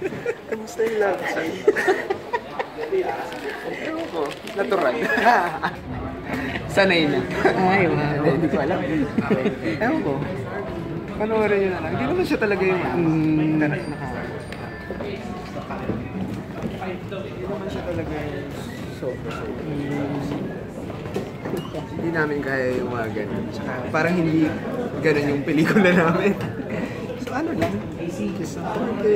Kamusta yung love scene? Ewan ko, natural. Sanay na. Ay, wow. Hindi ko alam. Ewan ko. Panoorin nyo na lang. Hindi naman siya talaga yung hindi naman siya talaga yung sobra. Hindi namin kaya yung mga ganun. Tsaka parang hindi ganun yung pelikula namin. So ano lang, kiss ng konti,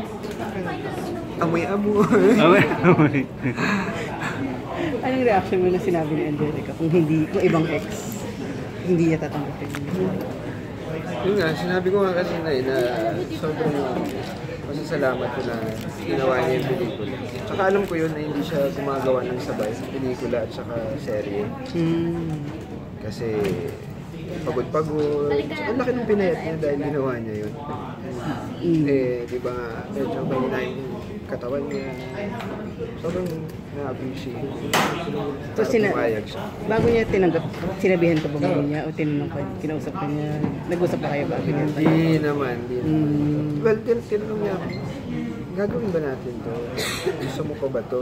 amoy-amoy. Amoy. Anong reaction mo na sinabi ni Angelica kung ibang ex, hindi niya tatanggapin? Yun nga, sinabi ko nga kasi na sobrang masasalamat ko na ginawa niya yung pelikula. Tsaka alam ko yun na hindi siya gumagawa ng sabay sa pelikula at saka serye. Kasi pagod-pagod. Ang laki ng pinayat niya dahil ginawa niya yun. Di ba nga, medyo may yung katawan niya. Sobrang na-appreciate. So, bago niya tinanggap, sinabihan ka ba mo niya o tinanong ka, kinausap ka niya, nag-usap pa kayo ba? Hindi naman. Well, tinanong niya ako, gagawin ba natin to? Gusto mo pa ba to?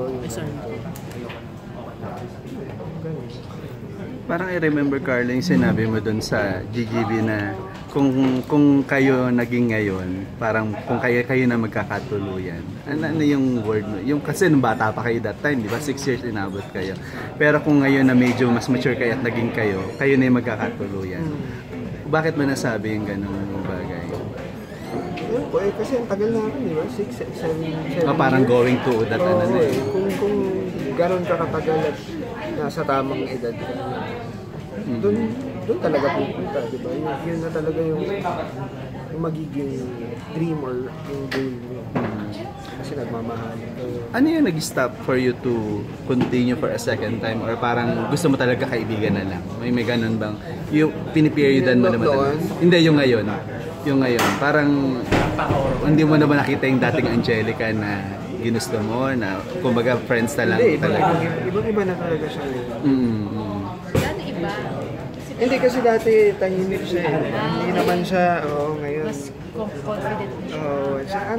Parang I-remember, Carla, yung sinabi mo doon sa GGB na kung kayo naging ngayon, parang kung kayo na magkakatuluyan. Ano yung word mo? Yung kasi nung bata pa kayo that time, di ba? 6 years inabot kayo. Pero kung ngayon na medyo mas mature kayo at naging kayo na yung magkakatuluyan. Bakit mo nasabi yung ganung bagay? Yun po, kasi ang tagal namin, di ba? 6, 7 parang years. going to that ano na eh. Kung gano'n ka katagal at nasa tamang edad ka na, doon talaga pupunta, di ba? Yun na talaga yung magiging dream or yung goal mo. Kasi nagmamahal. Ano yung nag-stop for you to continue for a second time or parang gusto mo talaga kaibigan na lang? May ganun bang? Yung piniperiyodan mo naman talaga? Hindi, yung ngayon. Yung ngayon. Parang hindi mo naman nakita yung dating Angelica na ginusto mo, na kumbaga friends na lang talaga. Ibang-iba na talaga siya ngayon. Gano'n iba? Hindi kasi dati tahimik siya eh. Hindi naman siya, ngayon. Mas confident siya. Ang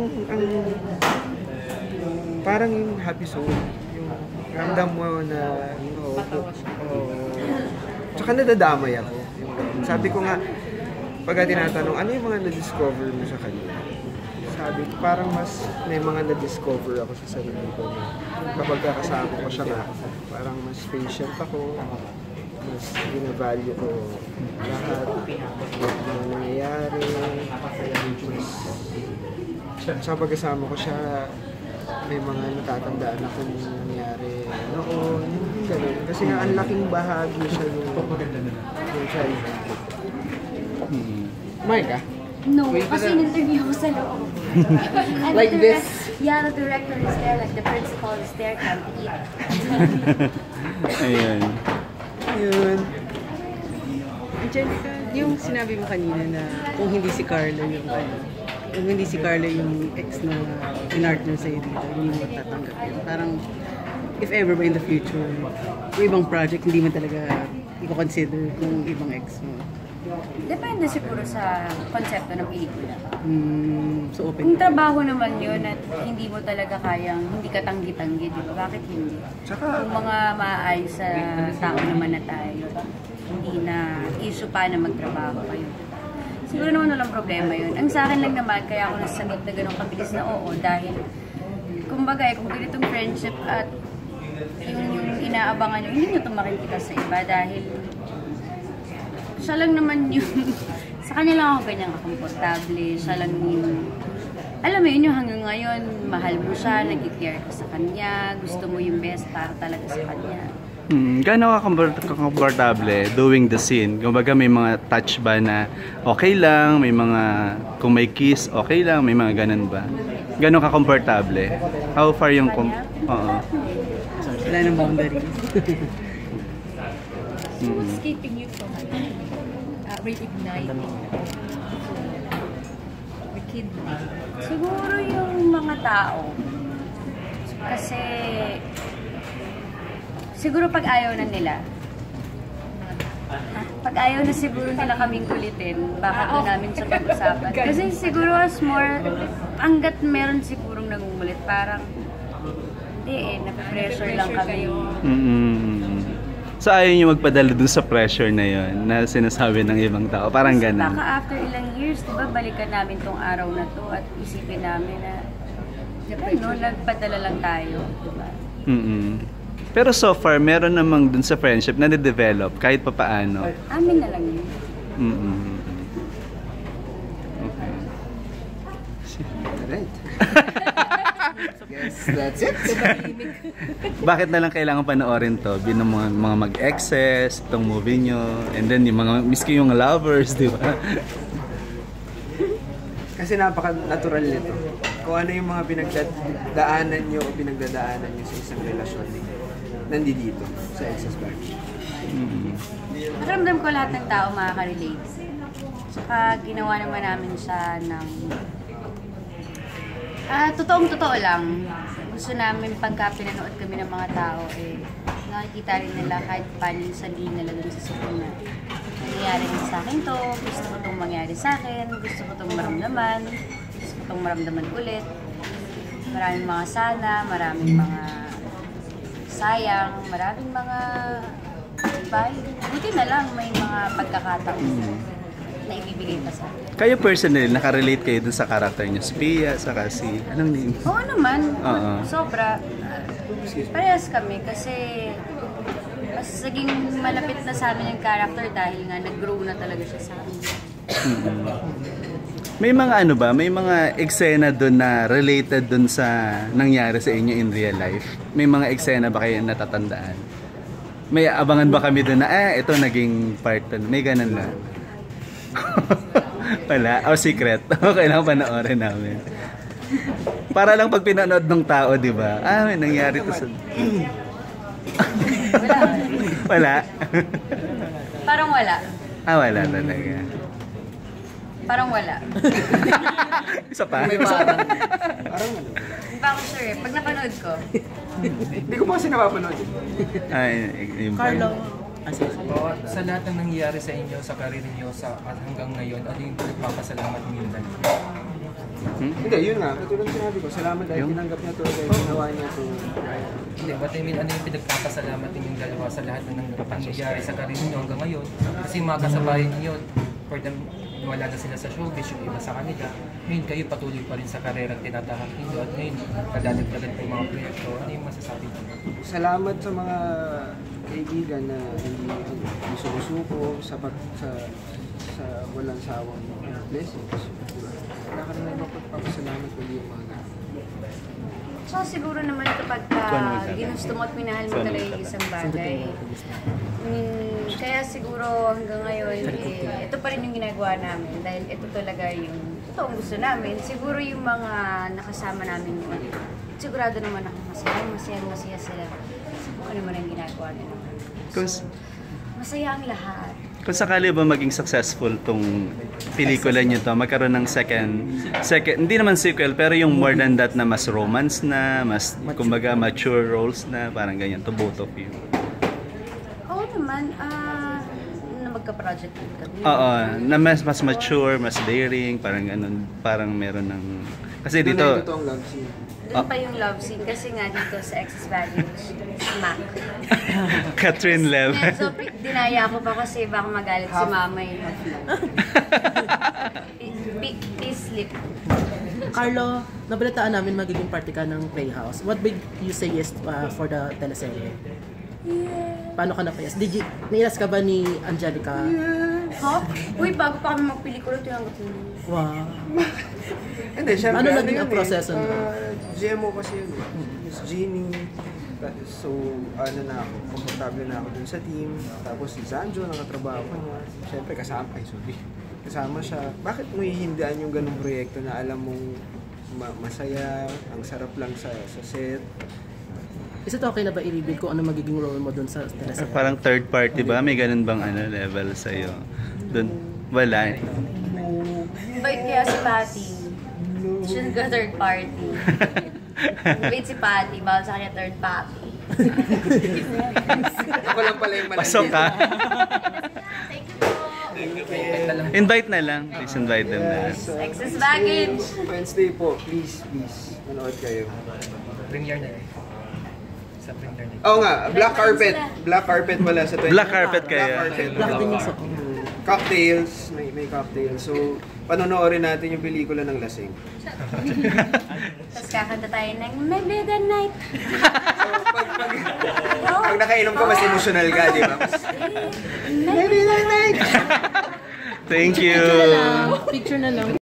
parang yung happy soul. Yung ramdam mo na, Patawa siya. Tsaka nadadamay ako. Sabi ko nga, pagka tinatanong, ano yung mga na-discover mo sa kanya? Sabi ko, parang mas may mga na-discover ako sa sarili ko. Kapag kasama ko siya nga, parang mas patient ako. Mas binavalue ko lahat ng nangyayari. Sa pagkasama ko siya, may mga natatandaan ako ng nangyayari noon. Ganun. Kasi nga, ang laking bahagi siya ng childhood. Mike, No, kasi in-interview ko sa loob. Like this? Yeah, the director is there, like the principal is there, can't eat. Ayan. yun. Angelica, yung sinabi mo kanina na kung hindi si Carlo yung ex na in-partner sa'yo dito, hindi mo tatanggap yun. Parang, if ever ba in the future, yung ibang project, hindi mo talaga i-consider kung ibang ex mo. Depende siguro sa konsepto ng pelikula. So open. Kung trabaho naman yun at hindi mo talaga kayang, hindi ka tanggi-tanggi, di ba? Bakit hindi? Kung mga maayos sa tao naman na tayo, hindi na issue pa na magtrabaho kayo. Siguro naman walang problema yun. Ang sa akin lang naman, kaya ako nasagot na ganun kabilis na oo, dahil kumbaga kung ganitong friendship at yung inaabangan nyo, hindi nyo tumakikita sa iba dahil siya lang naman yung, sa kanya lang ako ganyan kakomportable, siya lang yung, alam mo yun yung hanggang ngayon, mahal mo siya, nag-care ka sa kanya, gusto mo yung best para talaga sa kanya. Gano'n ka komportable doing the scene? Kumbaga may mga touch ba na okay lang, may mga, kung may kiss, okay lang, may mga ganun ba? Gano'n ka komportable? How far yung, Wala nang boundaries. What's keeping you from reigniting the kid? Siguro yung mga tao. Kasi siguro pag ayaw na nila. Pag ayaw na siguro nila kaming kulitin, baka doon namin sa pag-usapan. Kasi siguro as more, hanggat meron sigurong nangungulit. Parang, hindi nape-pressure lang kami. So ayaw niyo magpadala dun sa pressure na yon na sinasabi ng ibang tao. Parang ganun. Baka after ilang years, di ba, balikan namin tong araw na to at isipin namin na, nagpadala lang tayo. Diba? Pero so far, meron namang dun sa friendship na na-develop kahit pa paano. Amin na lang yun. Okay. Alright. Yes, that's it. Bakit na lang kailangan panoorin to? Bilang mga mag-exes, itong movie nyo, and then yung mga, miski yung lovers, di ba? Kasi napaka-natural nito. Kung ano yung mga pinagdadaanan nyo o pinagdadaanan nyo sa isang relasyon, nandito sa Excess Back. Naramdam ko lahat ng tao makaka-relate. Saka ginawa naman namin siya ng totoong-totoo lang. Gusto namin pagka pinanood kami ng mga tao, nakikita rin nila kahit paano yung sabihin nila dun sa sitwasyon na nangyayari rin sa akin to, gusto ko itong mangyari sa akin, gusto ko itong maramdaman, gusto ko itong maramdaman ulit. Maraming mga sana, maraming mga sayang, maraming mga buti na lang may mga pagkakataon na ibibigay pa sa akin. Kayo personally, nakarelate kayo dun sa karakter niyo? Si Pia, saka si... Anong name? Oo naman. Sobra. Parehas kami kasi mas naging malapit na sa amin yung character dahil nga nag-grow na talaga siya sa amin. May mga ano ba? May mga eksena dun na related dun sa nangyari sa inyo in real life? May mga eksena ba kayo natatandaan? May abangan ba kami dun na, ito naging part dun? May ganun na. Wala? O secret? Kailangan panoorin namin. Para lang pag pinanood ng tao, di ba? May nangyari to sa... Wala? Parang wala. Wala talaga. Parang wala. Isa pa? Parang Hindi pa ako sure Pag napanood ko. Hindi ko pa kasi napapanood. Carlo. Sa lahat ng nangyayari sa inyo, sa karir niyo, at hanggang ngayon, ano yung nagpapasalamat niyo yung dalawa? Hindi, yun nga. Katulad sinabi ko, salamat dahil tinanggap niya to, dahil ginawa niya to. Hindi, what I mean, ano yung pinagpapasalamat ninyong dalawa sa lahat ng nangyayari sa karir niyo hanggang ngayon? Kasi mga kasabayan niyo, for them, wala na sila sa showbiz, yung iba sa kanila. Ngayon kayo patuloy pa rin sa karerang tinatahak ninyo at ngayon, kadadagdagan po mga proyekto. Ano yung masasabi niyo? Salamat sa mga kaibigan na hindi sumusuko sa walang sawang blessings. Wala ka naman magpapasalamat kundi yung mga ganun. So siguro naman kapag ginusto mo at minahal mo talaga yung isang bagay. Kaya siguro hanggang ngayon, ito pa rin yung ginagawa namin dahil ito talaga yung totoong gusto namin. Siguro yung mga nakasama namin yun, sigurado naman ako masaya sila. Kung ano man ang ginagawa nila. So, masaya ang lahat. Kung sakali ba maging successful tong pelikula niyo to, magkaroon ng second, hindi naman sequel, pero yung more than that na mas romance na, mas kumbaga mature roles na, parang ganyan, to both of you. Oo naman, na magka-project din kami. Oo, na mas mature, mas daring, parang ganun, parang meron ng... Kasi dito... Doon na yung totoong love scene. Doon pa yung love scene kasi nga dito sa Excess Baggage, smack. Catherine Lev. So, dinaya ko pa kasi baka magalit si mama eh. Please sleep. Carlo, nabalitaan namin magiging party ka ng Playhouse. What made you say yes for the teleserye? Paano ka napayas? Niilas ka ba ni Angelica? Ha? Uy, bago pa kami magpelikula, tinanggap mo. Wow. Hindi, syempre, ano naging ang proseso nun? GMO kasi yun. Miss Jeannie. So, ano na ako, komportable na ako dun sa team. Tapos si Sanjo, nakatrabaho ko niya. Syempre, kasama siya. Bakit mo hihindihan yung ganung proyekto na alam mong masaya, ang sarap lang sa set? Is it okay na ba i-reveal kung ano magiging role mo dun sa teleserye? Parang third party ba? May ganun bang level sa'yo? Dun, wala. Bait kaya si Patty. Siya nagka third party. Bait si Patty, bawal sa kanya third party. Ako lang pala yung malandi. Pasok ka. Thank you po. Invite na lang. Please invite them na. Excess Baggage. Wednesday po, please. manood kayo. Premiere na rin. Sa premiere na rin. Oo nga, black carpet. Black carpet wala sa 20. Black carpet kayo. Black din yung suot. Cocktails, may cocktails. So, panonoorin natin yung pelikula ng lasing. Tapos kakanta tayo ng Maybe the Night. Pag nakainom ka, mas emotional ka, di ba? Thank you. Picture na lang.